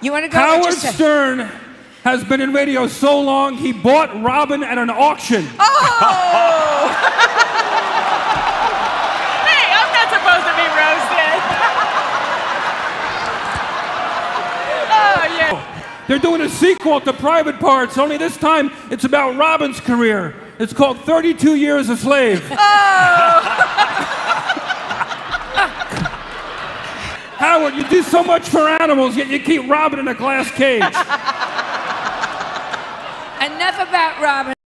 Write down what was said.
You want to go? Howard Stern has been in radio so long, he bought Robin at an auction. Oh! Hey, I'm not supposed to be roasted. Oh, yeah. They're doing a sequel to Private Parts, only this time it's about Robin's career. It's called 32 Years a Slave. Oh! Howard, you do so much for animals, yet you keep Robin in a glass cage. Enough about Robin.